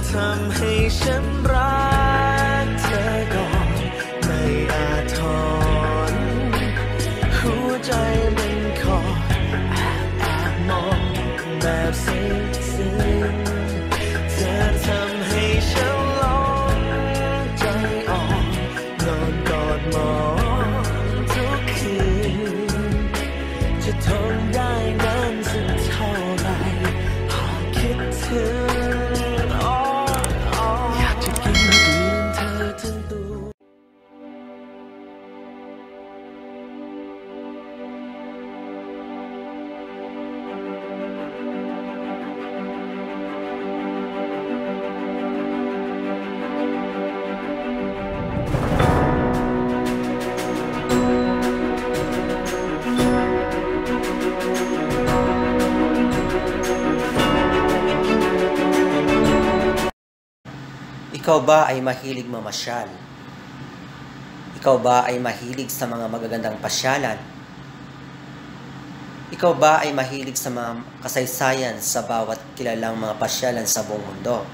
ทำให้ฉันรักเธอก่อนไม่อาจถอนหัวใจมันขอแอบมองแบบซึ้งเธอทำให้ฉันหลงใจอ่อนนอนกอดหมอนทุกคืนจะทนได้นานสักเท่าไรหากคิดถึงอยากจะกินดื่มเธอทั้งตัว Ikaw ba ay mahilig mamasyal? Ikaw ba ay mahilig sa mga magagandang pasyalan? Ikaw ba ay mahilig sa mga kasaysayan sa bawat kilalang mga pasyalan sa buong mundo?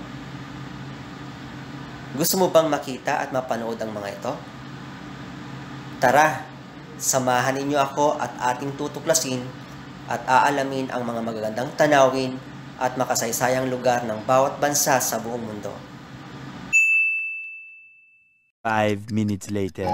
Gusto mo bang makita at mapanood ang mga ito? Tara, samahan ninyo ako at ating tutuklasin at aalamin ang mga magagandang tanawin at makasaysayang lugar ng bawat bansa sa buong mundo. 5 minutes later.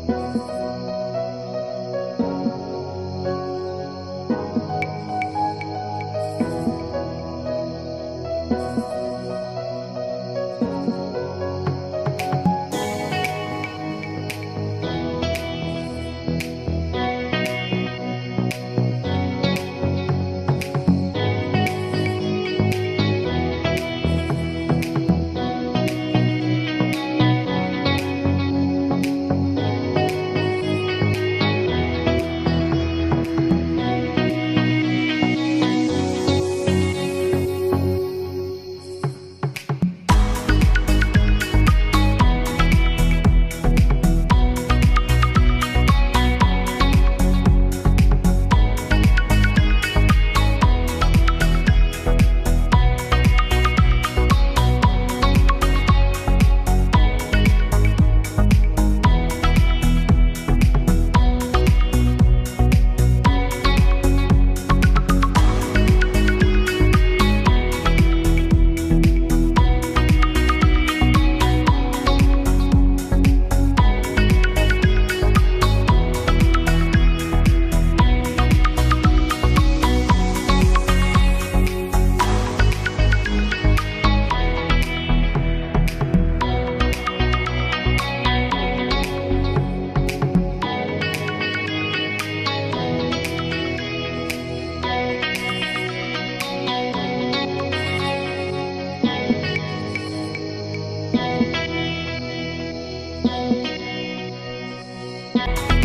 Thank